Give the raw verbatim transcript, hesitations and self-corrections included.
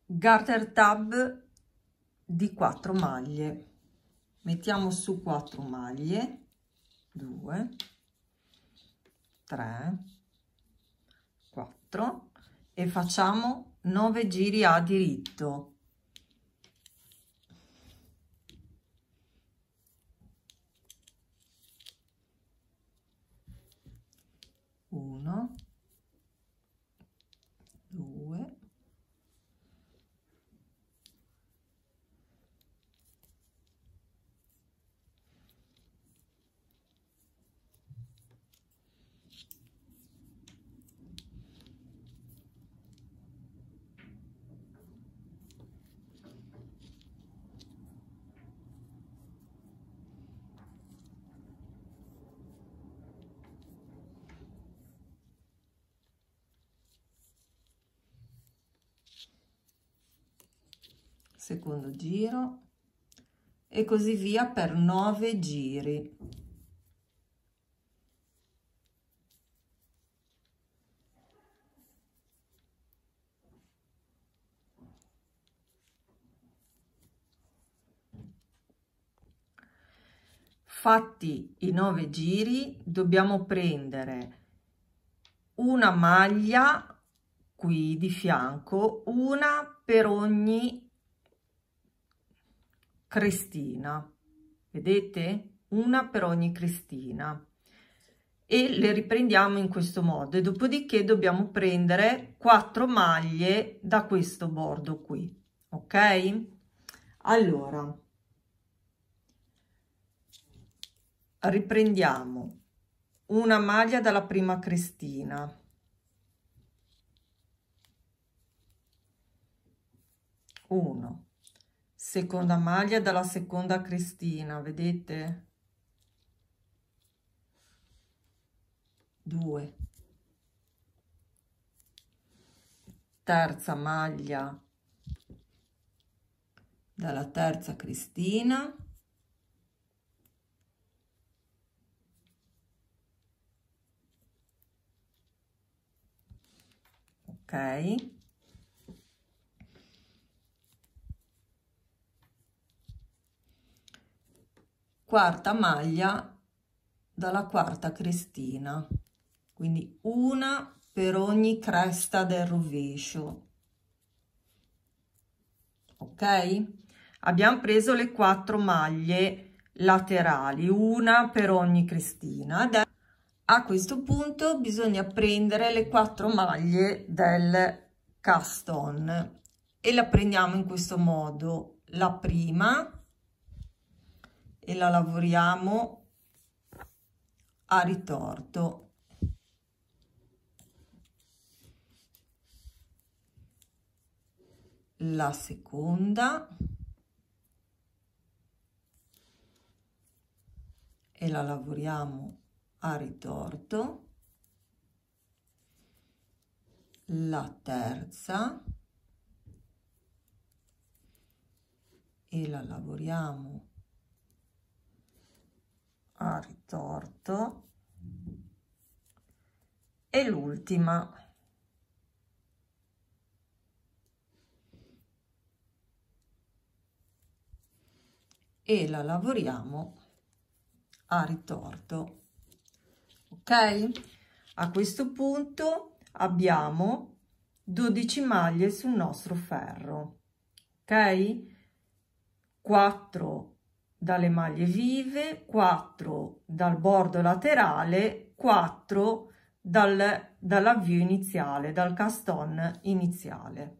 garter tab di quattro maglie. Mettiamo su quattro maglie, due, tre, quattro, e facciamo nove giri a diritto. uno, due, secondo giro e così via per nove giri. Fatti i nove giri, dobbiamo prendere una maglia qui di fianco, una per ogni crestina, vedete? Una per ogni crestina, e le riprendiamo in questo modo, e dopodiché dobbiamo prendere quattro maglie da questo bordo qui, ok? Allora riprendiamo una maglia dalla prima crestina, uno, seconda maglia dalla seconda crestina, vedete? due, terza maglia dalla terza crestina, ok? Quarta maglia dalla quarta crestina, quindi una per ogni cresta del rovescio, ok? Abbiamo preso le quattro maglie laterali, una per ogni crestina. Adesso, a questo punto bisogna prendere le quattro maglie del cast on e la prendiamo in questo modo: la prima, e la lavoriamo a ritorto, la seconda e la lavoriamo a ritorto, la terza e la lavoriamo a ritorto, e l'ultima. E la lavoriamo a ritorto, ok? A questo punto abbiamo dodici maglie sul nostro ferro, ok? quattro dalle maglie vive, quattro dal bordo laterale, quattro dal, dall'avvio iniziale, dal cast on iniziale.